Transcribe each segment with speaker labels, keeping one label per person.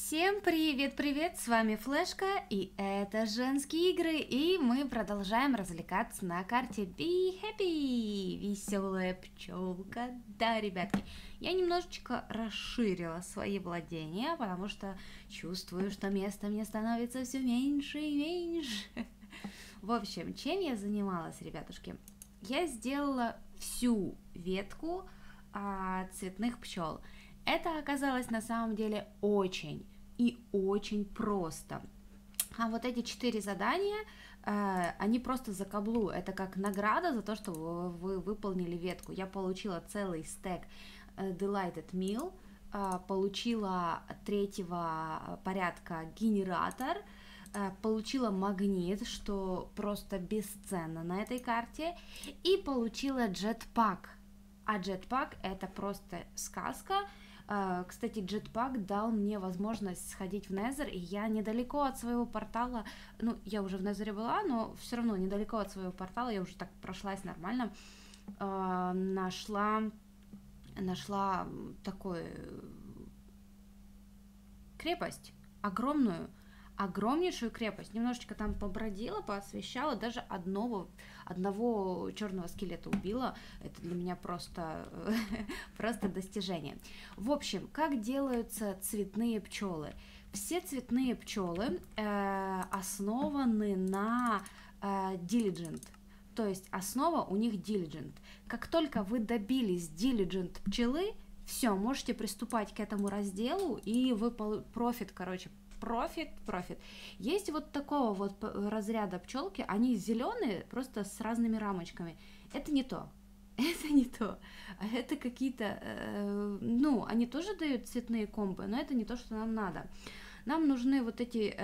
Speaker 1: Всем привет-привет, с вами Флешка, и это Женские игры, и мы продолжаем развлекаться на карте Be Happy, веселая пчелка. Да, ребятки, я немножечко расширила свои владения, потому что чувствую, что места мне становится все меньше и меньше. В общем, чем я занималась, ребятушки? Я сделала всю ветку цветных пчел. Это оказалось на самом деле очень и очень просто. А вот эти 4 задания, они просто за каблу. Это как награда за то, что вы выполнили ветку. Я получила целый стек Delighted Meal, получила 3-го порядка генератор, получила магнит, что просто бесценно на этой карте, и получила джетпак. А джетпак это просто сказка. Кстати, джетпак дал мне возможность сходить в Незер, и я недалеко от своего портала, ну, я уже в Незере была, но все равно недалеко от своего портала, я уже так прошлась нормально, нашла такую крепость, огромнейшую крепость, немножечко там побродила, поосвещала, даже одного черного скелета убила. Это для меня просто достижение. В общем, как делаются цветные пчелы? Все цветные пчелы основаны на diligent, то есть основа у них diligent. Как только вы добились diligent пчелы, все, можете приступать к этому разделу, и вы профит. Есть вот такого вот разряда пчелки, они зеленые, просто с разными рамочками. Это не то. Это какие-то, они тоже дают цветные комбы, но это не то, что нам надо. Нам нужны вот эти,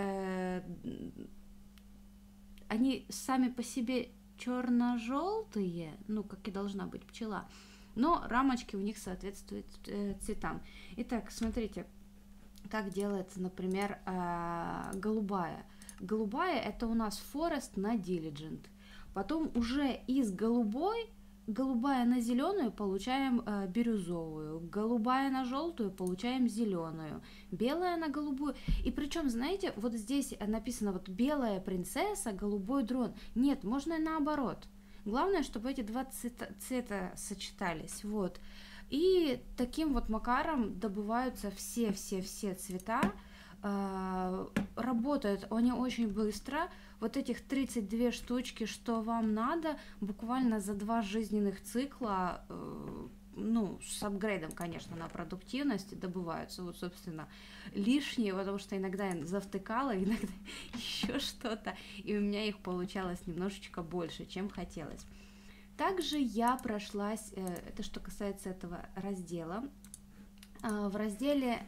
Speaker 1: они сами по себе черно-желтые, как и должна быть пчела, но рамочки у них соответствуют цветам. Итак, смотрите, как делается, например, голубая. Голубая это у нас Forest на Diligent. Потом уже из голубая на зеленую получаем бирюзовую, голубая на желтую получаем зеленую, белая на голубую. И причем, знаете, вот здесь написано вот белая принцесса, голубой дрон. Нет, можно и наоборот. Главное, чтобы эти два цвета сочетались. Вот. И таким вот макаром добываются все цвета. Работают они очень быстро. Вот этих 32 штучки, что вам надо, буквально за 2 жизненных цикла, с апгрейдом, конечно, на продуктивность добываются. Вот, собственно, лишние, потому что иногда я завтыкала, иногда еще что-то, и у меня их получалось немножечко больше, чем хотелось. Также я прошлась, это что касается этого раздела, в разделе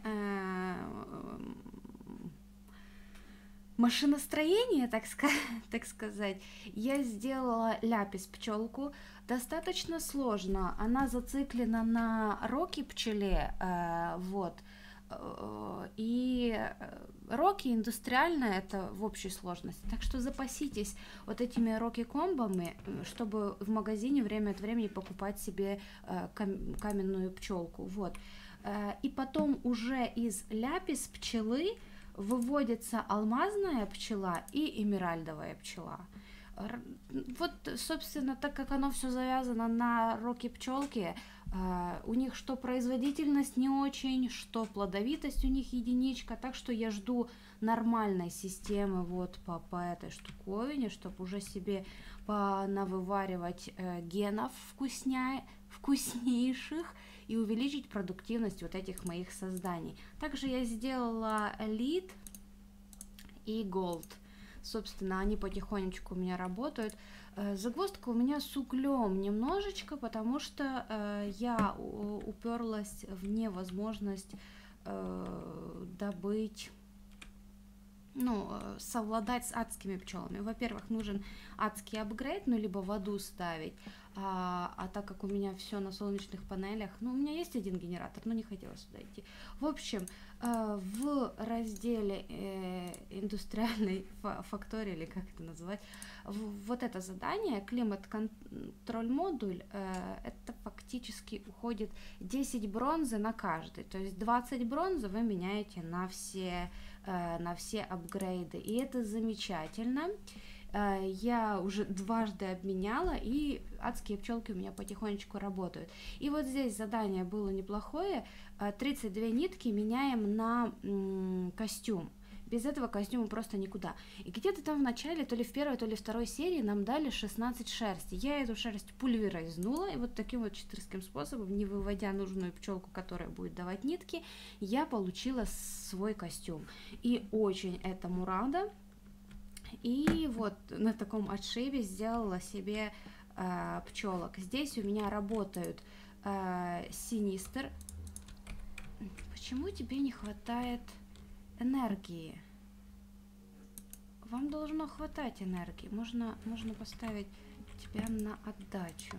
Speaker 1: машиностроения, так сказать, я сделала ляпис пчелку. Достаточно сложно, она зациклена на роки пчеле, вот. И роки индустриальная это в общей сложности. Так что запаситесь вот этими роки-комбами, чтобы в магазине время от времени покупать себе каменную пчелку. Вот. И потом уже из ляпис пчелы выводится алмазная пчела и эмеральдовая пчела. Вот, собственно, так как оно все завязано на роки пчелки, у них что производительность не очень, что плодовитость у них единичка, так что я жду нормальной системы вот по этой штуковине, чтобы уже себе навываривать генов вкуснейших и увеличить продуктивность вот этих моих созданий. Также я сделала Elite и Gold. Собственно, они потихонечку у меня работают. Загвоздка у меня с углем немножечко, потому что я уперлась в невозможность добыть, совладать с адскими пчелами. Во-первых, нужен адский апгрейд, либо в аду ставить. а так как у меня все на солнечных панелях, ну, у меня есть один генератор, но не хотела сюда идти. В общем, в разделе индустриальной фактории, или как это называть, вот это задание, климат-контроль модуль, это фактически уходит 10 бронзы на каждый, то есть 20 бронзы вы меняете на все апгрейды, и это замечательно. Я уже дважды обменяла, и адские пчелки у меня потихонечку работают. И вот здесь задание было неплохое. 32 нитки меняем на костюм. Без этого костюма просто никуда. И где-то там в начале, то ли в первой, то ли второй серии нам дали 16 шерсти. Я эту шерсть пульверизнула, и вот таким вот читерским способом, не выводя нужную пчелку, которая будет давать нитки, я получила свой костюм. И очень этому рада. И вот на таком отшибе сделала себе пчелок. Здесь у меня работают Синистер. Почему тебе не хватает энергии? Вам должно хватать энергии. Можно поставить тебя на отдачу.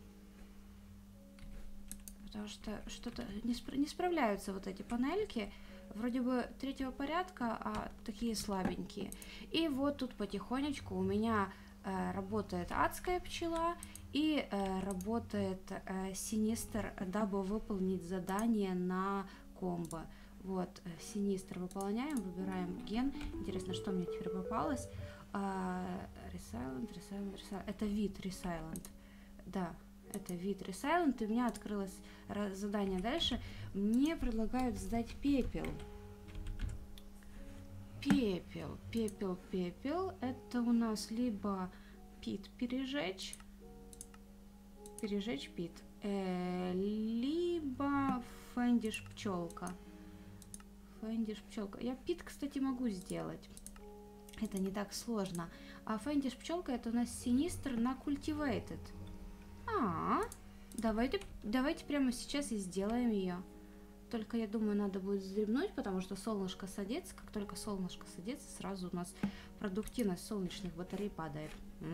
Speaker 1: Потому что что-то не справляются вот эти панельки. Вроде бы третьего порядка, а такие слабенькие. И вот тут потихонечку у меня работает адская пчела и работает Синистер, дабы выполнить задание на комбо. Вот, Синистер выполняем, выбираем ген. Интересно, что мне теперь попалось. Resilient. Это вид Resilient. Да, это вид Resilient. И у меня открылось задание дальше. Мне предлагают сдать пепел. Пепел. Это у нас либо пит пережечь пит, либо фендиш пчелка. Я пит, кстати, могу сделать. Это не так сложно. А фендиш пчелка это у нас Синистер на Cultivated. Давайте прямо сейчас и сделаем ее. Только, я думаю, надо будет вздремнуть, потому что солнышко садится. Как только солнышко садится, сразу у нас продуктивность солнечных батарей падает.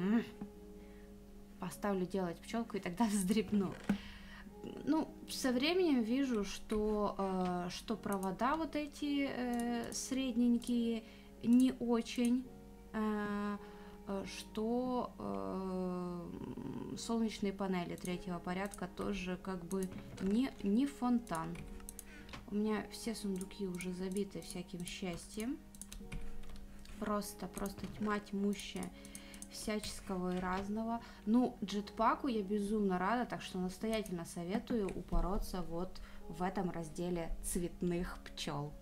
Speaker 1: Поставлю делать пчелку и тогда вздремну. Ну, со временем вижу, что провода вот эти средненькие не очень, что солнечные панели третьего порядка тоже как бы не фонтан. У меня все сундуки уже забиты всяким счастьем. Просто тьма тьмущая всяческого и разного. Ну, джетпаку я безумно рада, так что настоятельно советую упороться вот в этом разделе цветных пчел.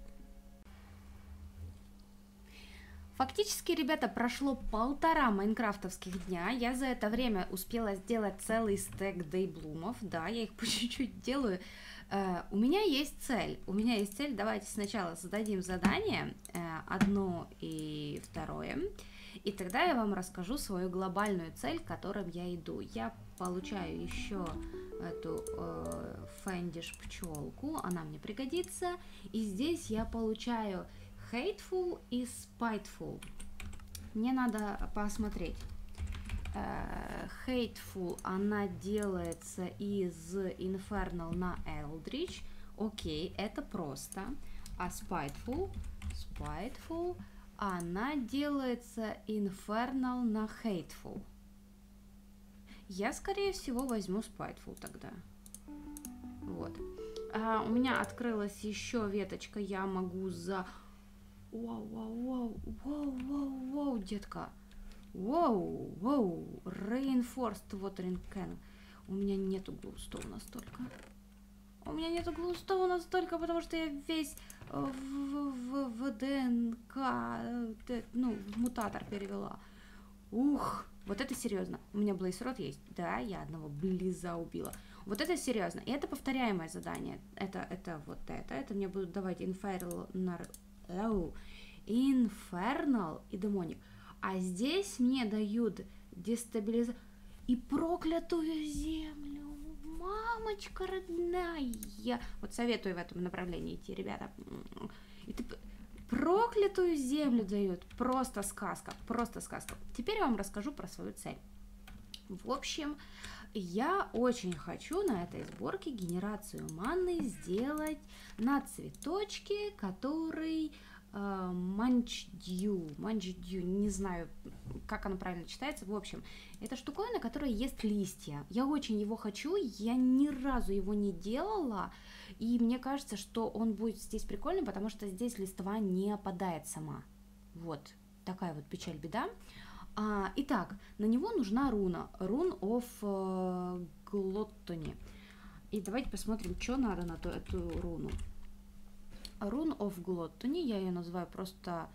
Speaker 1: Фактически, ребята, прошло 1,5 майнкрафтовских дня. Я за это время успела сделать целый стек дейблумов. Да, я их по чуть-чуть делаю. У меня есть цель. Давайте сначала зададим задание, одно и второе. И тогда я вам расскажу свою глобальную цель, к которой я иду. Я получаю еще эту фендиш пчелку, она мне пригодится. И здесь я получаю hateful и spiteful. Мне надо посмотреть. Hateful, она делается из Infernal на Eldritch. Окей, это просто. А spiteful, она делается Infernal на Hateful. Я, скорее всего, возьму spiteful тогда. Вот. У меня открылась еще веточка. Я могу за... Вау, детка. Вау. Reinforced Watering Can. У меня нету глоустоуна столько. Потому что я весь в ДНК, ну, в мутатор перевела. Ух, вот это серьезно. У меня Блейсрод есть. Да, я одного близа убила. Вот это серьезно. И это повторяемое задание. Это мне будут давать Infernal и Демоник. А здесь мне дают дестабилизацию и проклятую землю. Мамочка родная. Вот советую в этом направлении идти, ребята. Проклятую землю дают. Просто сказка. Теперь я вам расскажу про свою цель. В общем, Я очень хочу на этой сборке генерацию маны сделать на цветочке, который манчдью, не знаю, как оно правильно читается. В общем, это штуковина, которая ест листья. Я очень его хочу, я ни разу его не делала, и мне кажется, что он будет здесь прикольный, потому что здесь листва не опадает сама. Вот такая вот печаль-беда. Итак, на него нужна руна. Rune of Gluttony. И давайте посмотрим, что надо на эту руну. Rune of Gluttony, я ее называю просто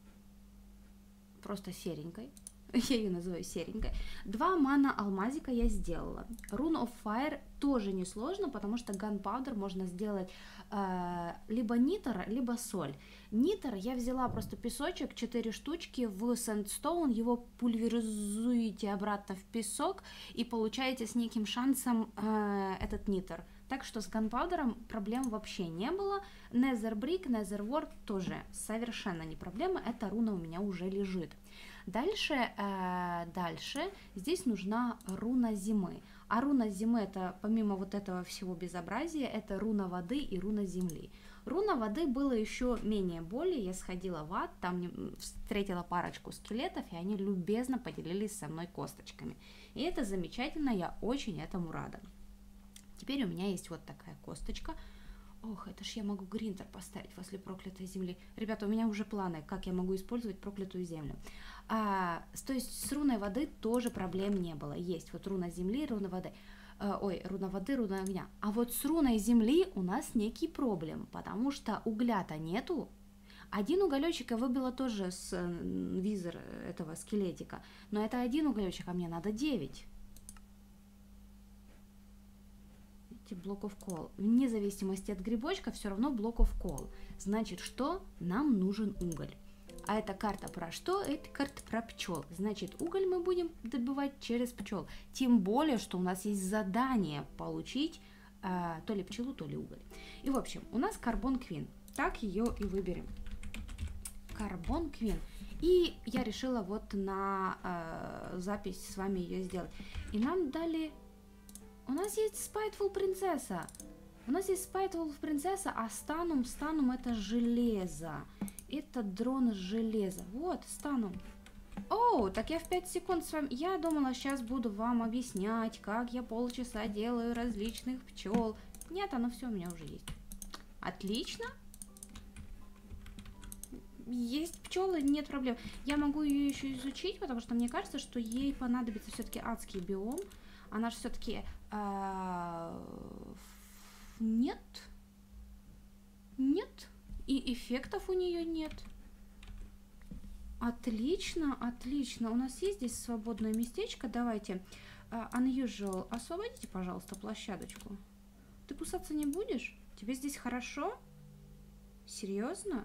Speaker 1: серенькой. Я ее называю серенькой. 2 мана алмазика я сделала. Rune of Fire тоже несложно, потому что Gunpowder можно сделать либо нитр, либо соль. Нитр я взяла просто песочек, 4 штучки в Sandstone, его пульверизуете обратно в песок и получаете с неким шансом этот нитр. Так что с ганпаудером проблем вообще не было. Nether Brick, Nether Wart тоже совершенно не проблема, эта руна у меня уже лежит. Дальше здесь нужна руна зимы. А руна зимы, это помимо вот этого всего безобразия, это руна воды и руна земли. Руна воды было еще менее боли, я сходила в ад, там встретила парочку скелетов, и они любезно поделились со мной косточками. И это замечательно, я очень этому рада. Теперь у меня есть вот такая косточка. Ох, это ж я могу гринтер поставить возле проклятой земли. Ребята, у меня уже планы, как я могу использовать проклятую землю. То есть с руной воды тоже проблем не было. Есть вот руна земли, руна воды. Руна воды, руна огня. А вот с руной земли у нас некий проблем, потому что угля-то нету. Один уголечек я выбила тоже с визор этого скелетика, но это один уголечек, а мне надо 9. Блок of Coal. Вне зависимости от грибочка, все равно блок of Coal. Значит, что? Нам нужен уголь. А эта карта про что? Это карта про пчел. Значит, уголь мы будем добывать через пчел. Тем более, что у нас есть задание получить то ли пчелу, то ли уголь. И, в общем, у нас Carbon Queen. Так ее и выберем. Carbon Queen. И я решила вот на запись с вами ее сделать. И нам дали... У нас есть Spiteful принцесса. У нас есть Spiteful принцесса, а станум это железо. Это дрон железа. Вот, станум. О, так я в 5 секунд с вами... Я думала, сейчас буду вам объяснять, как я полчаса делаю различных пчел. Нет, оно все у меня уже есть. Отлично. Есть пчелы, нет проблем. Я могу ее еще изучить, потому что мне кажется, что ей понадобится все-таки адский биом. Она же все-таки... Нет. Нет. И эффектов у нее нет. Отлично, отлично. У нас есть здесь свободное местечко. Давайте. Unusual. Освободите, пожалуйста, площадочку. Ты кусаться не будешь? Тебе здесь хорошо? Серьезно?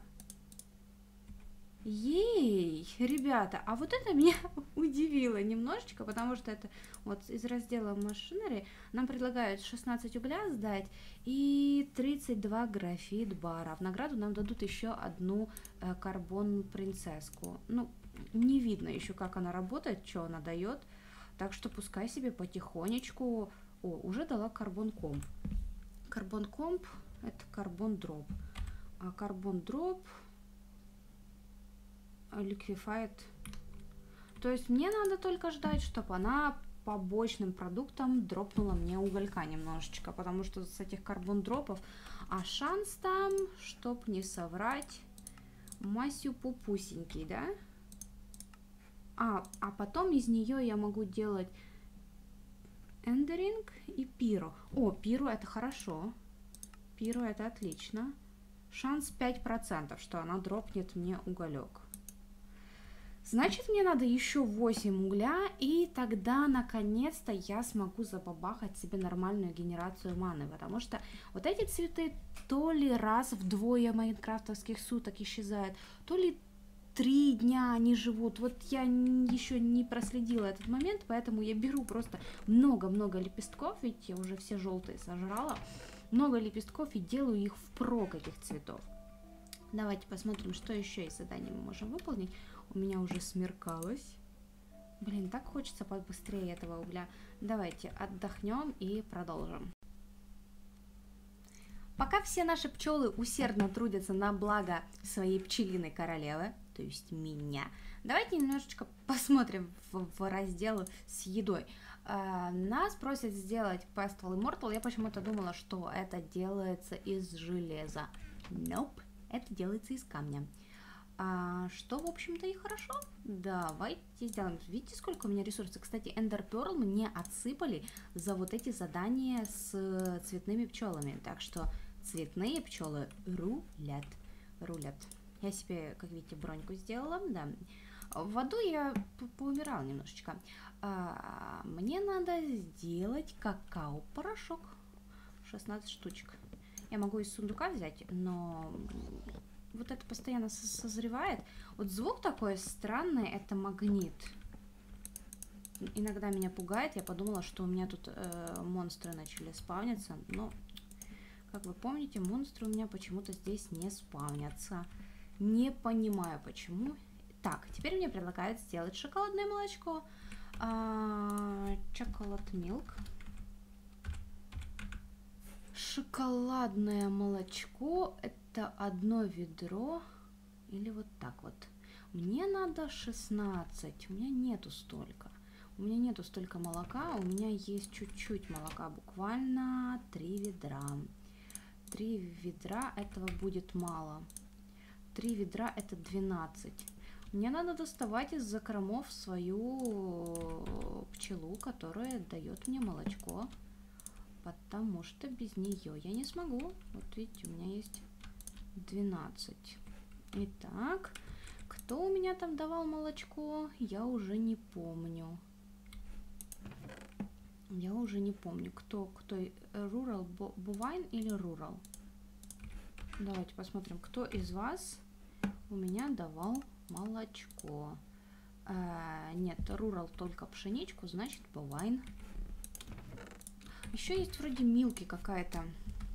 Speaker 1: Ей, ребята, а вот это меня удивило немножечко, потому что это вот из раздела Machinery нам предлагают 16 угля сдать и 32 графит бара. В награду нам дадут еще одну карбон принцесску. Ну, не видно еще, как она работает, что она дает, так что пускай себе потихонечку... О, уже дала карбон комп. Карбон комп — это карбон дроп, а карбон дроп... Liquefied. То есть мне надо только ждать, чтобы она побочным продуктом дропнула мне уголька немножечко, потому что с этих карбон дропов, а шанс там, чтоб не соврать, масью пупусенький, да? А потом из нее я могу делать эндеринг и пиро. О, пиро это хорошо. Пиро это отлично. Шанс 5%, что она дропнет мне уголек. Значит, мне надо еще 8 угля, и тогда, наконец-то, я смогу забабахать себе нормальную генерацию маны, потому что вот эти цветы то ли раз в 2 майнкрафтовских суток исчезают, то ли 3 дня они живут. Вот я еще не проследила этот момент, поэтому я беру просто много-много лепестков, ведь я уже все желтые сожрала, много лепестков и делаю их впрок этих цветов. Давайте посмотрим, что еще из заданий мы можем выполнить. У меня уже смеркалось. Блин, так хочется побыстрее этого угля. Давайте отдохнем и продолжим. Пока все наши пчелы усердно трудятся на благо своей пчелиной королевы, то есть меня, давайте немножечко посмотрим в раздел с едой. Нас просят сделать Pestle Immortal. Я почему-то думала, что это делается из железа. Nope, это делается из камня. Что, в общем-то, и хорошо. Давайте сделаем. Видите, сколько у меня ресурсов? Кстати, Ender Pearl мне отсыпали за вот эти задания с цветными пчелами. Так что цветные пчелы рулят. Я себе, как видите, броньку сделала, да. В аду я поумирала немножечко. Мне надо сделать какао-порошок. 16 штучек. Я могу из сундука взять, но вот это постоянно созревает. Вот звук такой странный, это магнит. Иногда меня пугает. Я подумала, что у меня тут монстры начали спавниться, но, как вы помните, монстры у меня почему-то здесь не спавнятся. Не понимаю, почему. Так, теперь мне предлагают сделать шоколадное молочко. Chocolate milk. Шоколадное молочко — это одно ведро. Или вот так вот. Мне надо 16. У меня нету столько. У меня нету столько молока. У меня есть чуть-чуть молока. Буквально 3 ведра. 3 ведра этого будет мало. 3 ведра это 12. Мне надо доставать из закромов свою пчелу, которая дает мне молочко. Потому что без нее я не смогу. Вот видите, у меня есть 12. Итак, кто у меня там давал молочко? Я уже не помню. Я уже не помню, кто Rural Bovine или Rural. Давайте посмотрим, кто из вас у меня давал молочко. Нет, Rural только пшеничку, значит Bovine. Еще есть вроде Милки какая-то.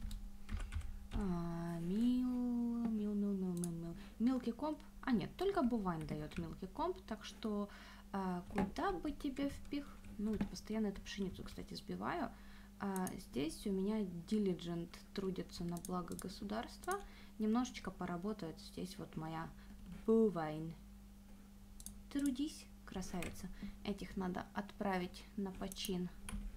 Speaker 1: Милки комп. Нет, только Бувайн дает Милки комп, так что куда бы тебе впихнуть? Постоянно эту пшеницу, кстати, сбиваю. Здесь у меня Diligent трудится на благо государства. Немножечко поработает здесь вот моя Бувайн. Трудись, красавица. Этих надо отправить на почин.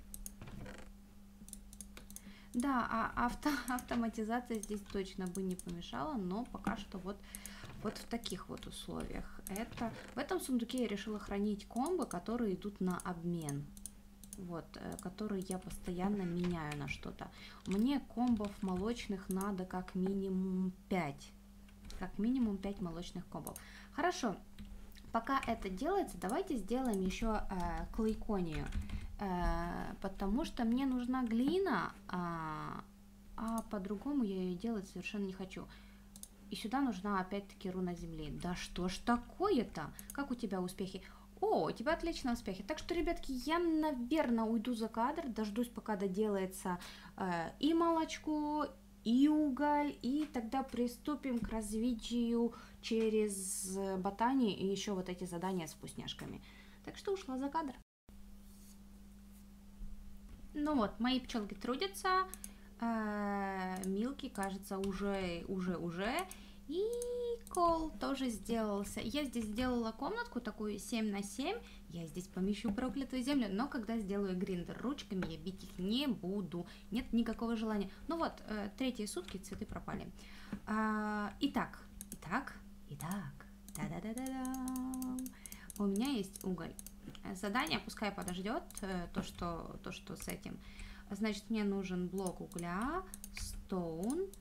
Speaker 1: Да, автоматизация здесь точно бы не помешала, но пока что вот в таких вот условиях. В этом сундуке я решила хранить комбо, которые идут на обмен. Вот, которые я постоянно меняю на что-то. Мне комбов молочных надо как минимум 5. Как минимум 5 молочных комбов. Хорошо, пока это делается, давайте сделаем еще клейконию. Потому что мне нужна глина, а по-другому я ее делать совершенно не хочу. И сюда нужна опять-таки руна земли. Да что ж такое-то? Как у тебя успехи? О, у тебя отличные успехи. Так что, ребятки, я, наверное, уйду за кадр, дождусь, пока доделается и молочко, и уголь, и тогда приступим к развитию через ботанию и еще вот эти задания с вкусняшками. Так что ушла за кадр. Ну вот, мои пчелки трудятся, Милки, кажется, уже. И Кол тоже сделался. Я здесь сделала комнатку такую 7 на 7. Я здесь помещу проклятую землю, но когда сделаю гриндер ручками, я бить их не буду. Нет никакого желания. Ну вот, третьи сутки цветы пропали. Итак. Да-да-да-да. У меня есть уголь. Задание пускай подождет, то, что с этим. Значит, мне нужен блок угля, стоун,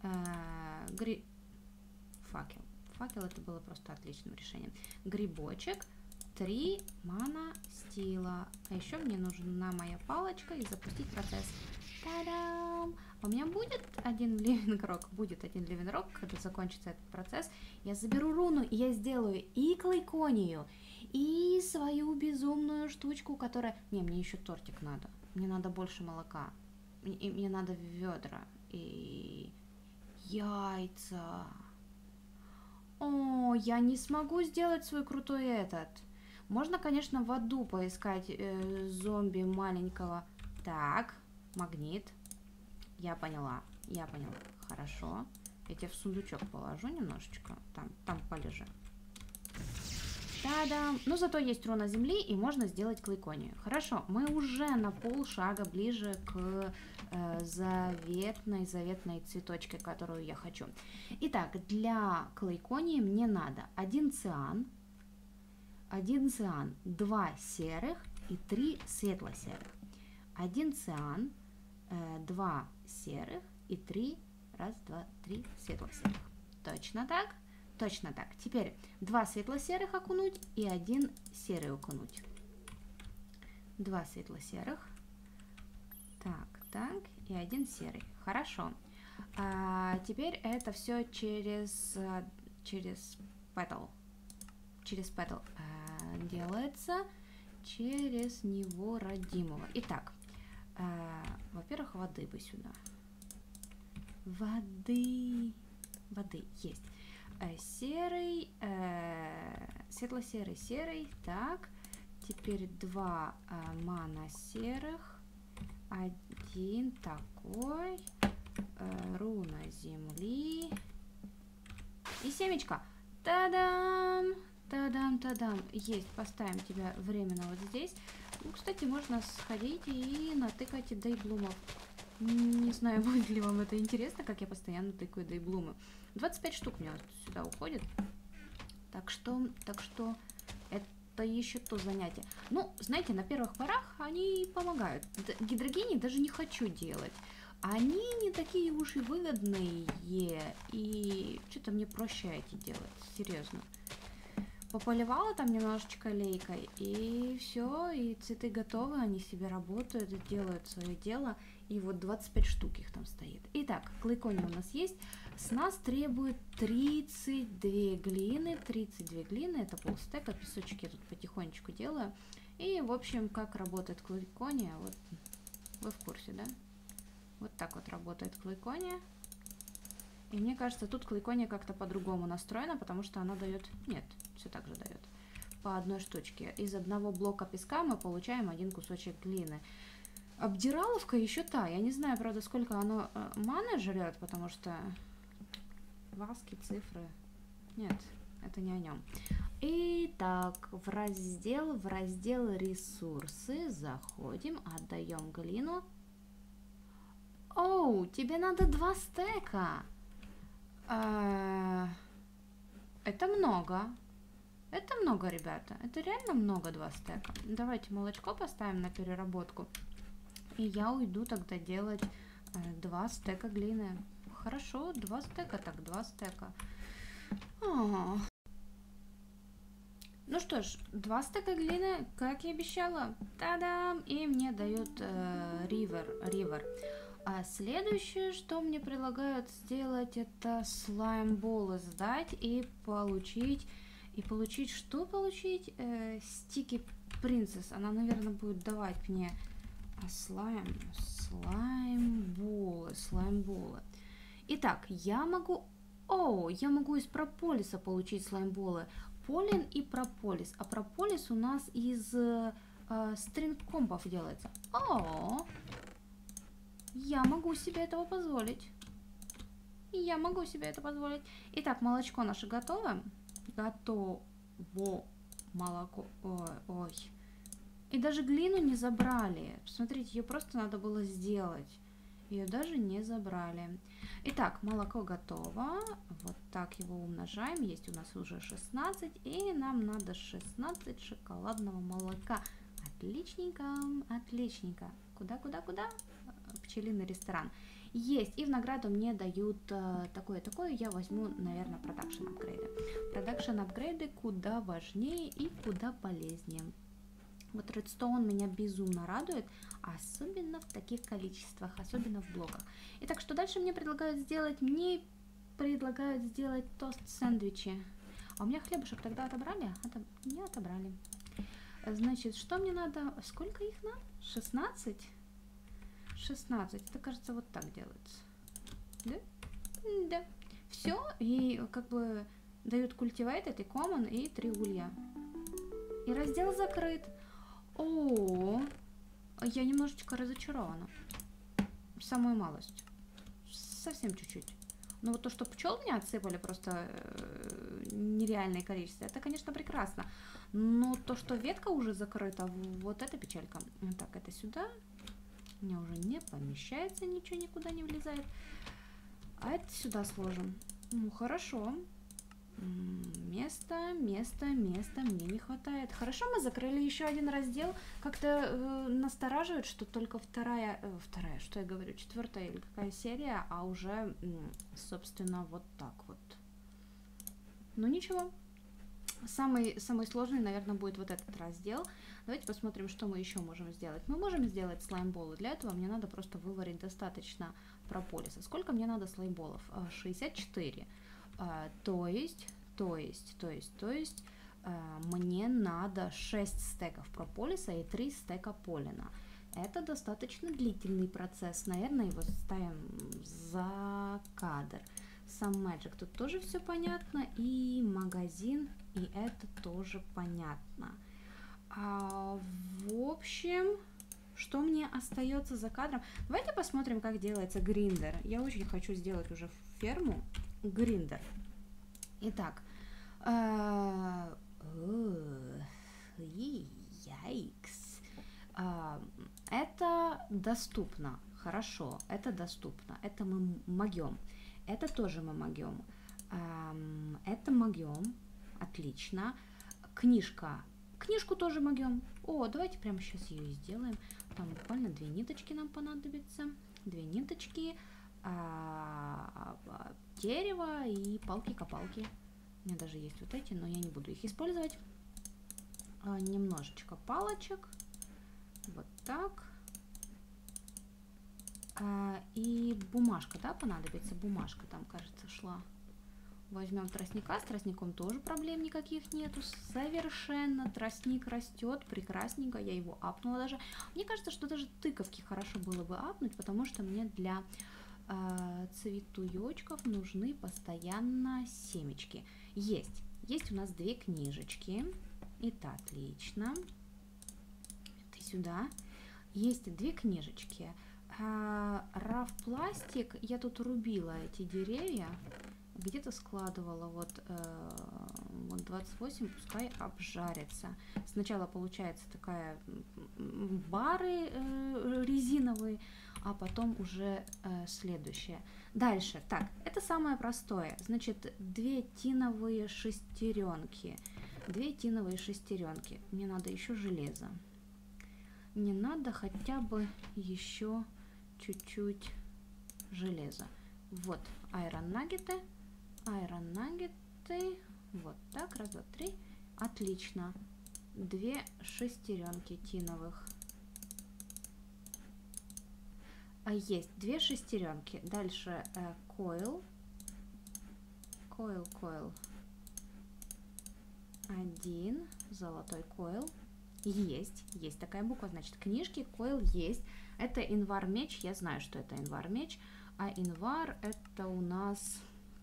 Speaker 1: факел. Факел это было просто отличным решением. Грибочек, 3 мана стила. А еще мне нужна моя палочка и запустить процесс. Та-дам! У меня будет один ливинг рок. Будет один ливинг рок, когда закончится этот процесс. Я заберу руну, и я сделаю и клейконию, и свою безумную штучку, которая... Не, мне еще тортик надо. Мне надо больше молока. И мне надо ведра. И яйца. О, я не смогу сделать свой крутой этот. Можно, конечно, в аду поискать зомби маленького. Так, магнит. Я поняла. Хорошо. Я тебя в сундучок положу немножечко. Там полежи. Та-дам! Ну, зато есть руна земли, и можно сделать клейконию. Хорошо, мы уже на полшага ближе к заветной цветочке, которую я хочу. Итак, для клейконии мне надо 1 циан, 2 серых и 3 светло-серых. 1 циан, 2 серых и 3 светло-серых. Точно так? Точно так. Теперь 2 светло-серых окунуть и 1 серый окунуть. 2 светло-серых. Так, и 1 серый. Хорошо. Теперь это все через петл. Через петл делается. Через него родимого. Итак, во-первых, воды бы сюда. Воды есть. Серый, светло-серый, серый. Так, теперь 2 мана-серых. 1 такой. Руна земли. И семечко. Та-дам! Та-дам! Есть, поставим тебя временно вот здесь. Ну, кстати, можно сходить и натыкать дейблумов. Не знаю, будет ли вам это интересно, как я постоянно тыкаю дейблумы. 25 штук у меня вот сюда уходит. Так что это еще то занятие. Ну, знаете, на первых порах они помогают. Гидрогений даже не хочу делать. Они не такие уж и выгодные. И что-то мне проще эти делать. Серьезно. Пополивала там немножечко лейкой, и все, и цветы готовы, они себе работают, делают свое дело, и вот 25 штук их там стоит. Итак, клейкония у нас есть, с нас требует 32 глины, это полстека, песочек я тут потихонечку делаю, и, в общем, как работает клейкония, вот, вы в курсе, да? Вот так вот работает клейкония. И мне кажется, тут клейкония как-то по-другому настроена, потому что она дает... Нет, все так же дает. По одной штучке. Из одного блока песка мы получаем 1 кусочек глины. Обдираловка еще та. Я не знаю, правда, сколько она маны жрет, потому что... Васки, цифры... Нет, это не о нем. Итак, в раздел ресурсы заходим, отдаем глину. Оу, тебе надо 2 стека. Это много. Это много, ребята. Это реально много 2 стека. Давайте молочко поставим на переработку. И я уйду тогда делать 2 стека глины. Хорошо, 2 стека, так 2 стека. Ну что ж, 2 стека глины, как и обещала. Та-дам! И мне дают ривер. А следующее, что мне предлагают сделать, это слаймболы сдать и получить... Что получить? Стики принцесс. Она, наверное, будет давать мне слаймболы. Итак, я могу из прополиса получить слаймболы. Полин и прополис. А прополис у нас из стринг-компов делается. Я могу себе этого позволить. Итак, молочко наше готово. Молоко. Ой. И даже глину не забрали. Посмотрите, ее просто надо было сделать. Ее даже не забрали. Итак, молоко готово. Вот так его умножаем. Есть у нас уже 16. И нам надо 16 шоколадного молока. Отличненько. Куда? Пчелиный ресторан. Есть. И в награду мне дают такое. Я возьму, наверное, продакшн апгрейды. Продакшн апгрейды куда важнее и куда полезнее. Вот Redstone меня безумно радует, особенно в таких количествах, особенно в блоках. Итак, что дальше мне предлагают сделать? Мне предлагают сделать тост-сэндвичи. А у меня хлебушек тогда отобрали? Не отобрали. Значит, что мне надо? Сколько их надо? 16? 16. Это, кажется, вот так делается. Да? Да. Все. И как бы дают культивейт, это common и 3 улья. И раздел закрыт. О, я немножечко разочарована. Самую малость. Совсем чуть-чуть. Но вот то, что пчел мне отсыпали просто нереальное количество, это, конечно, прекрасно. Но то, что ветка уже закрыта, вот это печалька. Так, это сюда. У меня уже не помещается, ничего никуда не влезает. А это сюда сложим. Ну, хорошо. Места мне не хватает. Хорошо, мы закрыли еще один раздел. Как-то настораживает, что только вторая, что я говорю, 4-я или какая серия, а уже, собственно, вот так вот. Ну ничего. Самый сложный, наверное, будет вот этот раздел. Давайте посмотрим, что мы еще можем сделать. Мы можем сделать слаймболы. Для этого мне надо просто выварить достаточно прополиса. Сколько мне надо слаймболов? 64. То есть мне надо 6 стеков прополиса и 3 стека полина. Это достаточно длительный процесс. Наверное, его ставим за кадр. Сам Magic тут тоже все понятно. И магазин, и это тоже понятно. В общем, что мне остается за кадром? Давайте посмотрим, как делается гриндер. Я очень хочу сделать уже ферму. Гриндер. Итак, яйкс. Это доступно, хорошо, это доступно, это мы могем, это тоже мы могем, это могем, отлично, книжку тоже могем. О, давайте прямо сейчас ее и сделаем. Там буквально 2 ниточки нам понадобится, 2 ниточки. Дерево и палки-копалки. У меня даже есть вот эти, но я не буду их использовать. Немножечко палочек. Вот так. И бумажка, да, понадобится? Бумажка там, кажется, шла. Возьмем тростника. С тростником тоже проблем никаких нету. Совершенно. Тростник растет прекрасненько. Я его апнула даже. Мне кажется, что даже тыковки хорошо было бы апнуть, потому что мне для цветуёчков нужны постоянно семечки. Есть у нас 2 книжечки. Это отлично. Ты сюда. Есть 2 книжечки. Раф пластик. Я тут рубила эти деревья. Где-то складывала. Вот 28, пускай обжарится. Сначала получается такая бары резиновые, а потом уже следующее. Дальше. Так, это самое простое. Значит, 2 тиновые шестеренки. 2 тиновые шестеренки. Мне надо еще железо. Мне надо хотя бы еще чуть-чуть железа. Вот, айрон наггеты. Айрон наггеты. Вот так, 1, 2, 3. Отлично. 2 шестеренки тиновых. Есть 2 шестеренки. Дальше койл. Койл. 1 золотой койл. Есть такая буква, значит, книжки, койл есть. Это инвар меч, я знаю, что это инвар меч. А инвар это у нас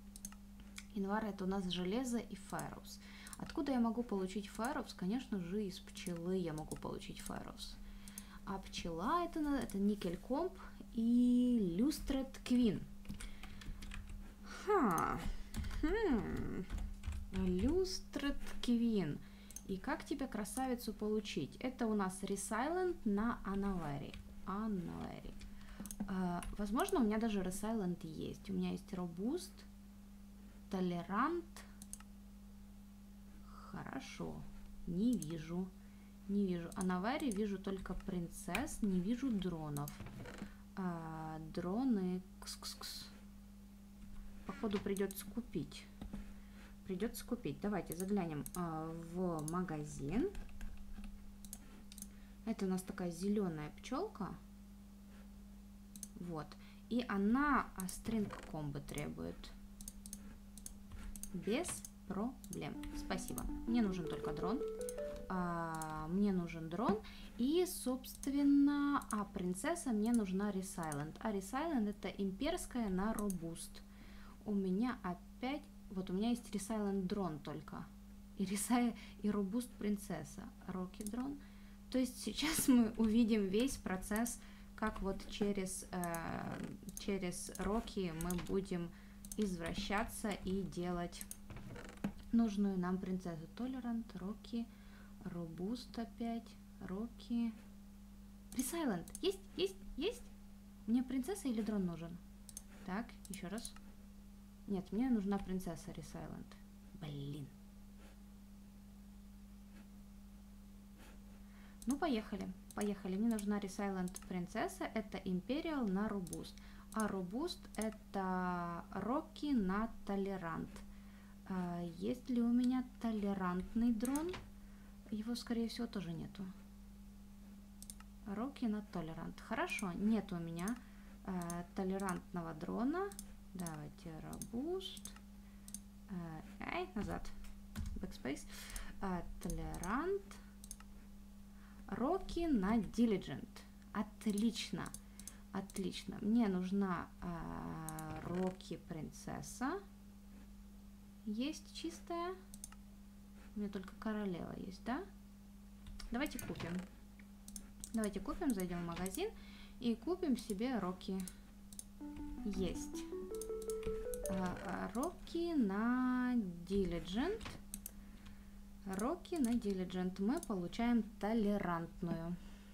Speaker 1: железо и феррус. Откуда я могу получить феррус? Конечно же, из пчелы я могу получить феррус. А пчела это никель комп и люстред квин. Люстред квин. И как тебе красавицу получить? Это у нас ресайлент на Аналери. Возможно, у меня даже ресайлент есть. У меня есть робуст, толерант. Хорошо. Не вижу. Аналери вижу только принцесс, не вижу дронов. Дроны. Походу придется купить. Давайте заглянем в магазин. Это у нас такая зеленая пчелка. Вот. И она string комбо требует. Без проблем. Спасибо. Мне нужен только дрон. И, собственно, принцесса мне нужна ресайлент. А ресайлент это имперская на робуст. У меня опять... Вот у меня есть ресайлент дрон только. и робуст принцесса, Роки дрон. То есть сейчас мы увидим весь процесс, как вот через Роки мы будем извращаться и делать нужную нам принцессу. Толерант, Роки, робуст опять, Роки. Ресайлент. Есть? Мне принцесса или дрон нужен? Так, еще раз. Нет, мне нужна принцесса Ресайлент. Блин. Ну, поехали. Мне нужна Ресайлент принцесса. Это Империал на робуст. А робуст это Роки на толерант. Есть ли у меня толерантный дрон? Его, скорее всего, тоже нету. Роки на толерант. Хорошо, нет у меня толерантного дрона. Давайте робуст. Назад. Backspace. Толерант. Роки на Diligent. Отлично. Мне нужна Роки принцесса. Есть чистая. У меня только королева есть, да? Давайте купим, зайдем в магазин и купим себе Роки. Есть. Роки на Diligent. Мы получаем толерантную.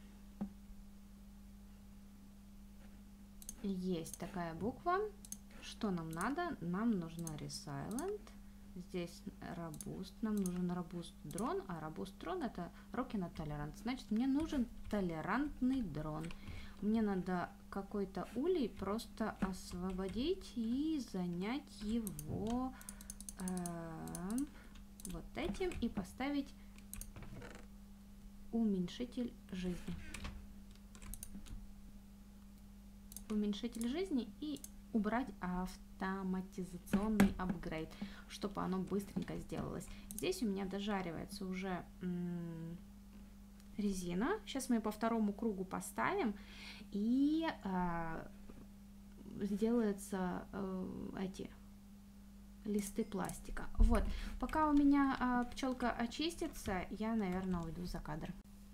Speaker 1: Есть такая буква. Что нам надо? Нам нужна Resilient. Здесь робуст. Нам нужен робуст дрон, а робуст дрон это Роки на толерант. Значит, мне нужен толерантный дрон. Мне надо какой-то улей просто освободить и занять его вот этим и поставить уменьшитель жизни. И убрать автоматизационный апгрейд, чтобы оно быстренько сделалось. Здесь у меня дожаривается уже резина. Сейчас мы по второму кругу поставим и сделаются эти листы пластика. Вот, пока у меня пчелка очистится, я, наверное, уйду за кадр.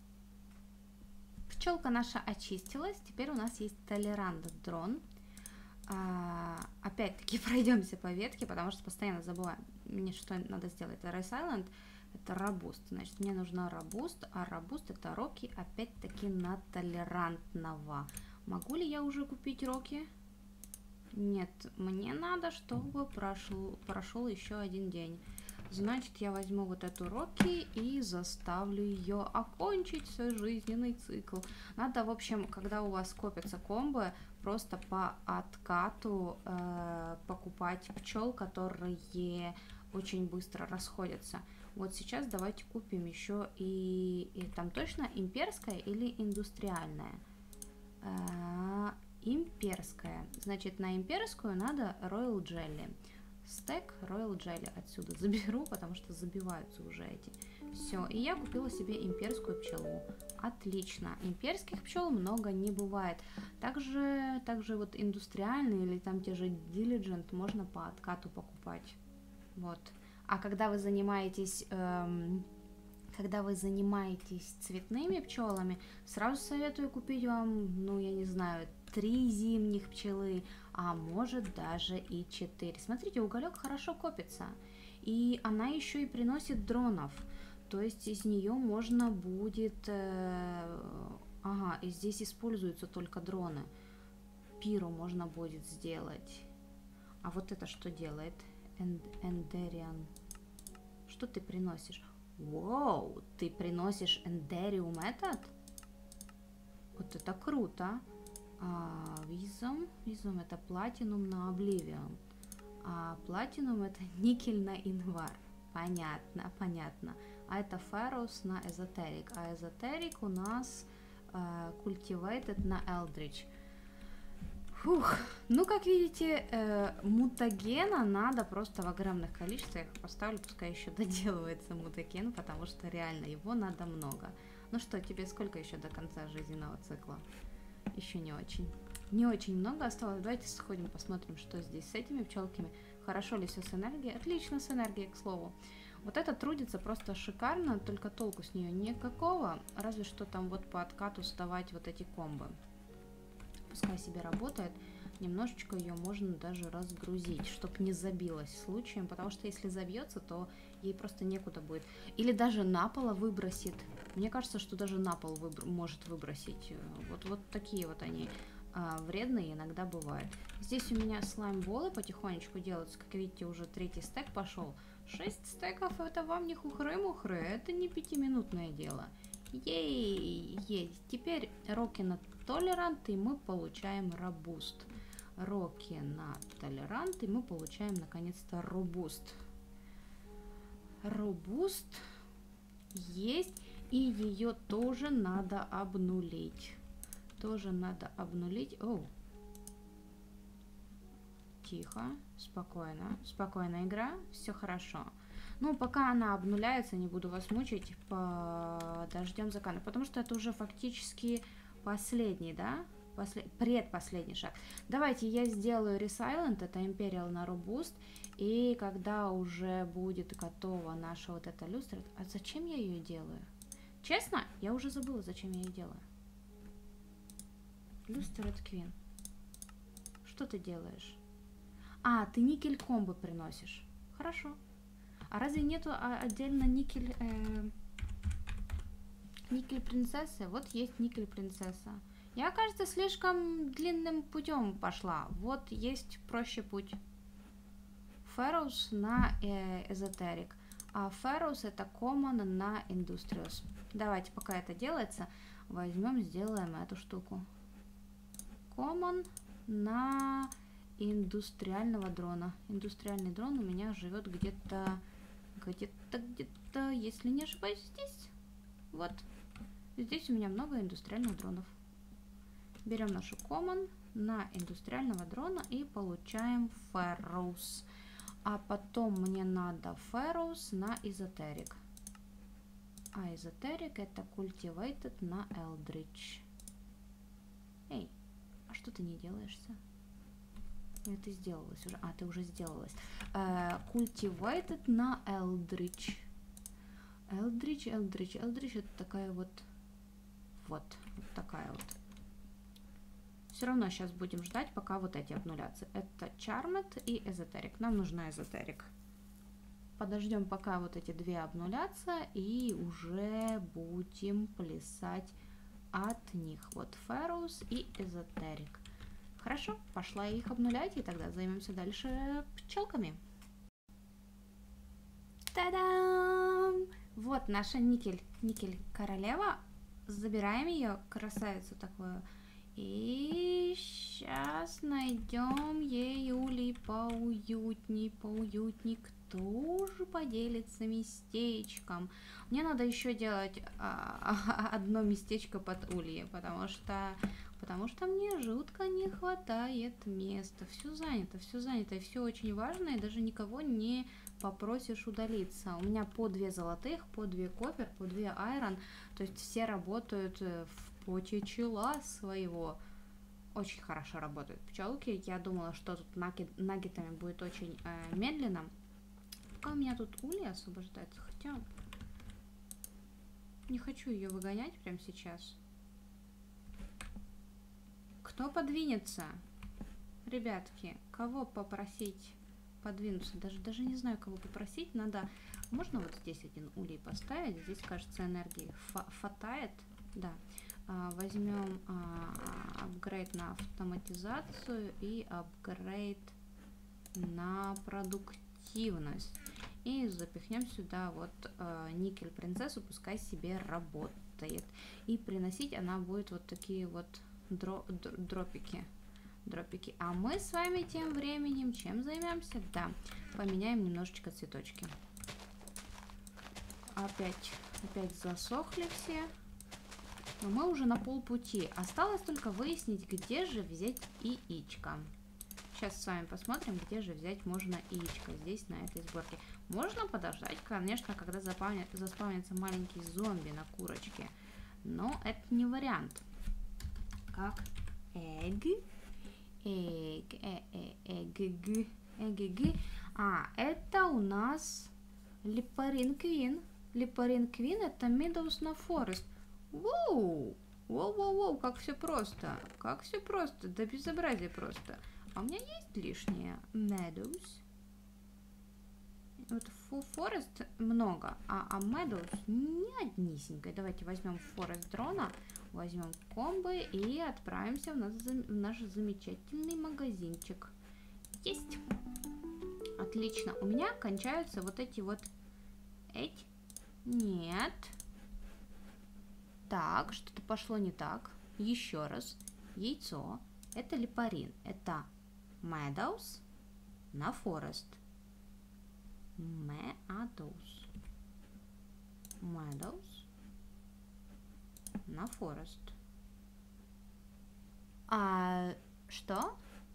Speaker 1: Пчелка наша очистилась, теперь у нас есть толерант дрон. Опять-таки пройдемся по ветке, потому что постоянно забываю, мне что надо сделать. Это Resilient, это робуст. Значит, мне нужна робуст, а робуст это Роки, опять-таки на толерантного. Могу ли я уже купить Роки? Нет, мне надо, чтобы прошел еще один день. Значит, я возьму вот эту Роки и заставлю ее окончить свой жизненный цикл. Надо, в общем, когда у вас копятся комбо, просто по откату покупать пчел, которые очень быстро расходятся. Вот сейчас давайте купим еще и там точно имперская или индустриальная? Имперская. Значит, на имперскую надо Royal Jelly. Стек Royal Jelly отсюда заберу, потому что забиваются уже эти. Все, и я купила себе имперскую пчелу. Отлично. Имперских пчел много не бывает. Также вот индустриальные или там те же Diligent можно по откату покупать. Вот. А когда вы занимаетесь цветными пчелами, сразу советую купить вам, ну я не знаю, 3 зимних пчелы, а может даже и 4. Смотрите, уголек хорошо копится, и она еще и приносит дронов, то есть из нее можно будет, и здесь используются только дроны, пиру можно будет сделать. А вот это что делает? Эндериан. Что ты приносишь? Вау, ты приносишь эндериум этот? Вот это круто. Визом это платинум на обливион, а платинум это никель на инвар. Понятно. А это феррус на эзотерик, а эзотерик у нас культивейтед на элдридж. Фух, ну как видите, мутагена надо просто в огромных количествах. Поставлю, пускай еще доделывается мутаген, потому что реально его надо много. Ну что, тебе сколько еще до конца жизненного цикла? Еще не очень много осталось. Давайте сходим, посмотрим, что здесь с этими пчелками. Хорошо ли все с энергией? Отлично с энергией, к слову. Вот это трудится просто шикарно, только толку с нее никакого, разве что там вот по откату сдавать вот эти комбы. Пускай себе работает, немножечко ее можно даже разгрузить, чтобы не забилась случаем, потому что если забьется, то ей просто некуда будет. Или даже на пол выбросит. Мне кажется, что даже на пол может выбросить. Вот такие вот они вредные иногда бывают. Здесь у меня слайм-болы потихонечку делаются. Как видите, уже 3-й стек пошел. 6 стеков это вам не хухры-мухры, это не 5-минутное дело. Ей, есть. Теперь роки на толерант, и мы получаем робуст. Роки на толерант, и мы получаем наконец-то робуст. Робуст есть, и ее тоже надо обнулить. Тоже надо обнулить. Оу. Тихо, спокойно. Спокойная игра, все хорошо. Ну, пока она обнуляется, не буду вас мучить, подождем закана, потому что это уже фактически последний, да? Предпоследний шаг. Давайте я сделаю Resilient, это Imperial на Robust, и когда уже будет готова наша вот эта люстра... А зачем я ее делаю? Честно, я уже забыла, зачем я ее делаю. Люстра Queen. Что ты делаешь? А, ты никель комбо приносишь. Хорошо. А разве нету отдельно никель... никель принцессы? Вот есть никель принцесса. Я, кажется, слишком длинным путем пошла. Вот есть проще путь. Pharaohs на Esoteric. А Pharaohs это Common на Industrious. Давайте, пока это делается, возьмем, сделаем эту штуку. Common на индустриального дрона. Индустриальный дрон у меня живет где-то, если не ошибаюсь, здесь. Вот. Здесь у меня много индустриальных дронов. Берем нашу Common на индустриального дрона и получаем Pharaohs. А потом мне надо Pharaohs на Esoteric. А Esoteric это Cultivated на Eldritch. Эй, а что ты не делаешься? Это сделалось уже. А, ты уже сделалась. Cultivated на Eldritch. Eldritch это такая вот такая вот. Все равно сейчас будем ждать, пока вот эти обнулятся. Это Charmed и Esoteric. Нам нужна Esoteric. Подождем, пока вот эти две обнулятся, и уже будем плясать от них. Вот Pharaohs и Esoteric. Хорошо, пошла их обнулять, и тогда займемся дальше пчелками. Та-дам! Вот наша никель королева. Забираем ее, красавицу такую. И сейчас найдем ей улей поуютней. Кто же поделится местечком? Мне надо еще делать одно местечко под улье, потому что мне жутко не хватает места. Все занято, и все очень важно, и даже никого не попросишь удалиться. У меня по 2 золотых, по 2 копер, по 2 айрон, то есть все работают в поте чела своего. Очень хорошо работают пчелки. Я думала, что тут наггетами будет очень медленно. Пока у меня тут улья освобождается, хотя не хочу ее выгонять прямо сейчас. Кто подвинется? Ребятки, кого попросить подвинуться? Даже не знаю, кого попросить. Надо... Можно вот здесь один улей поставить? Здесь, кажется, энергии хватает. Да. Возьмем апгрейд на автоматизацию и апгрейд на продуктивность. И запихнем сюда вот никель принцессу, пускай себе работает. И приносить она будет вот такие вот дропики. А мы с вами тем временем чем займемся? Да, поменяем немножечко цветочки. Опять засохли все. Но мы уже на полпути. Осталось только выяснить, где же взять яичко. Сейчас с вами посмотрим, где же взять можно яичко здесь, на этой сборке. Можно подождать, конечно, когда заспавнится маленький зомби на курочке. Но это не вариант. Как egg. А, это у нас Липарин Квин. Липарин Квин это Meadows на Forest. Воу! Воу-воу-воу, как все просто. Как все просто, да безобразие просто. А у меня есть лишнее Meadows. Вот Forest много, а Meadows не однисенькой. Давайте возьмем Forest дрона, возьмем комбы и отправимся в наш замечательный магазинчик. Есть! Отлично. У меня кончаются вот эти вот... Нет. Так, что-то пошло не так. Еще раз. Яйцо. Это липарин. Это Meadows на Forest. Meadows. Meadows на Forest. А что?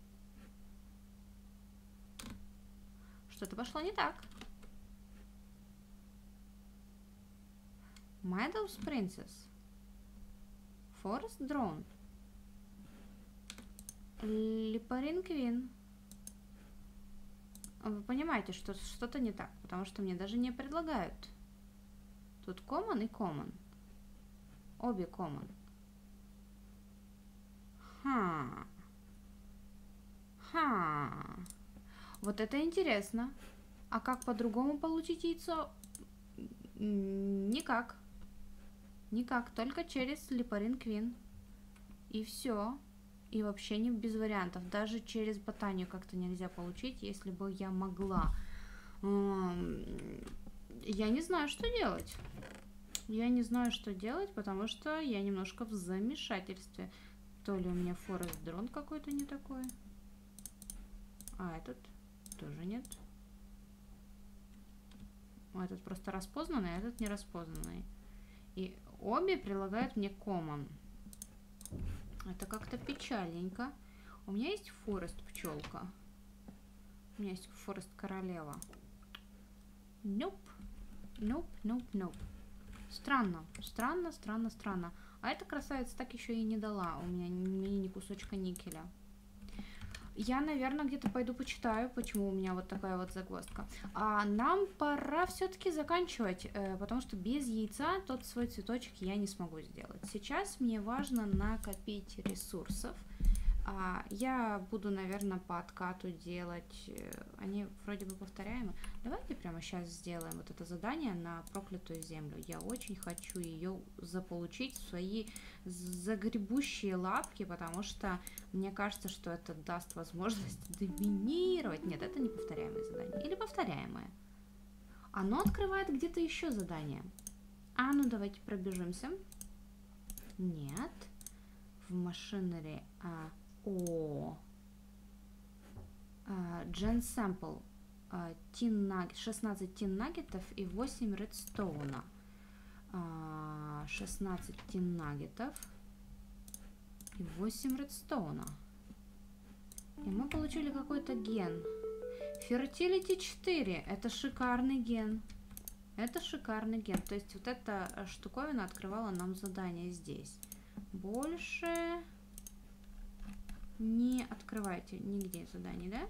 Speaker 1: Что-то пошло не так. Meadows Princess. Forest Drone. Липарин Квин. Вы понимаете, что что-то не так, потому что мне даже не предлагают. Тут common и common. Обе common. Вот это интересно. А как по-другому получить яйцо? Никак. Никак, только через Липарин Квин. И все. И вообще не без вариантов. Даже через ботанию как-то нельзя получить, если бы я могла. Я не знаю, что делать. Я не знаю, что делать, потому что я немножко в замешательстве. То ли у меня Forest Drone какой-то не такой. А этот тоже нет. Этот просто распознанный, а этот не распознанный. И обе прилагают мне common. Это как-то печальненько. У меня есть Forest пчелка. У меня есть Forest королева. Nope. Nope, nope, nope. Странно. Странно, странно, странно. А эта красавица так еще и не дала у меня ни кусочка никеля. Я, наверное, где-то пойду почитаю, почему у меня вот такая вот загвоздка. А нам пора все-таки заканчивать, потому что без яйца тот свой цветочек я не смогу сделать. Сейчас мне важно накопить ресурсов. Я буду, наверное, по откату делать... Они вроде бы повторяемы. Давайте прямо сейчас сделаем вот это задание на проклятую землю. Я очень хочу ее заполучить в свои загребущие лапки, потому что мне кажется, что это даст возможность доминировать. Нет, это не повторяемое задание. Или повторяемое. Оно открывает где-то еще задание. Ну давайте пробежимся. Нет. В машинере... Gen Sample 16 тин наггетов и 8 редстоуна. 16 тин наггетов и 8 редстоуна. И мы получили какой-то ген. Fertility 4. Это шикарный ген. Это шикарный ген. То есть вот эта штуковина открывала нам задание здесь. Больше... Не открывайте нигде заданий, да?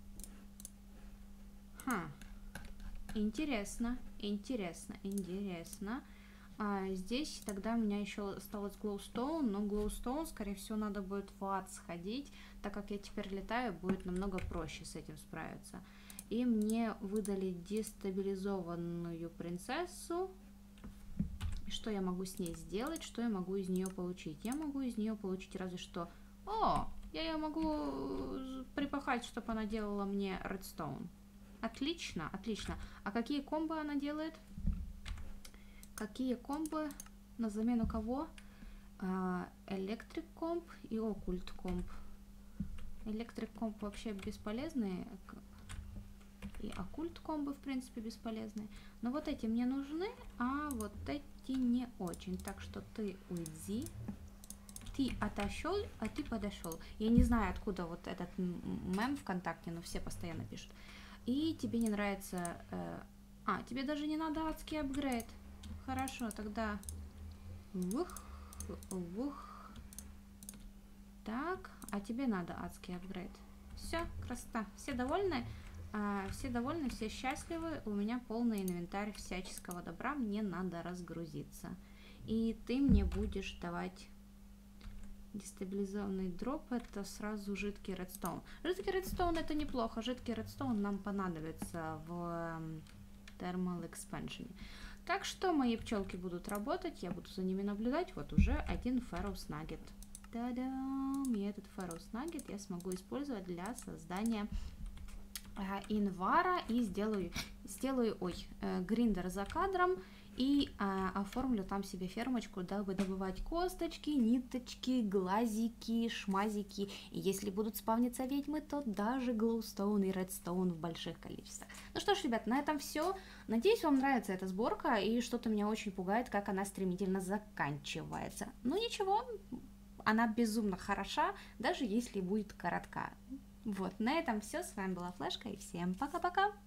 Speaker 1: Интересно, интересно, интересно. Здесь тогда у меня еще осталось Glowstone, но Glowstone, скорее всего, надо будет в ад сходить, так как я теперь летаю, будет намного проще с этим справиться. И мне выдали дестабилизованную принцессу. И что я могу с ней сделать, что я могу из нее получить? Я могу из нее получить разве что... Я ее могу припахать, чтобы она делала мне редстоун. Отлично, отлично. А какие комбо она делает? Какие комбо? На замену кого? Электрик комп и оккульт комп. Электрик комп вообще бесполезные. И оккульт комбо, в принципе, бесполезные. Но вот эти мне нужны, а вот эти не очень. Так что ты уйди. Ты отошел, а ты подошел. Я не знаю, откуда вот этот мем ВКонтакте, но все постоянно пишут. И тебе не нравится... тебе даже не надо адский апгрейд. Хорошо, тогда... Так, а тебе надо адский апгрейд. Все, красота. Все довольны? Все довольны, все счастливы, у меня полный инвентарь всяческого добра, мне надо разгрузиться. И ты мне будешь давать дестабилизованный дроп, это сразу жидкий редстоун. Жидкий редстоун это неплохо, жидкий редстоун нам понадобится в Thermal Expansion. Так что мои пчелки будут работать, я буду за ними наблюдать. Вот уже один Ferrous Nugget. Та-дам! И этот Ferrous Nugget я смогу использовать для создания инвара и сделаю гриндер за кадром и оформлю там себе фермочку, дабы добывать косточки, ниточки, глазики, шмазики. И если будут спавниться ведьмы, то даже глоустоун и редстоун в больших количествах. Ну что ж, ребят, на этом все. Надеюсь, вам нравится эта сборка, и что-то меня очень пугает, как она стремительно заканчивается. Ну ничего, она безумно хороша, даже если будет коротка. Вот, на этом все. С вами была Флешка, и всем пока-пока!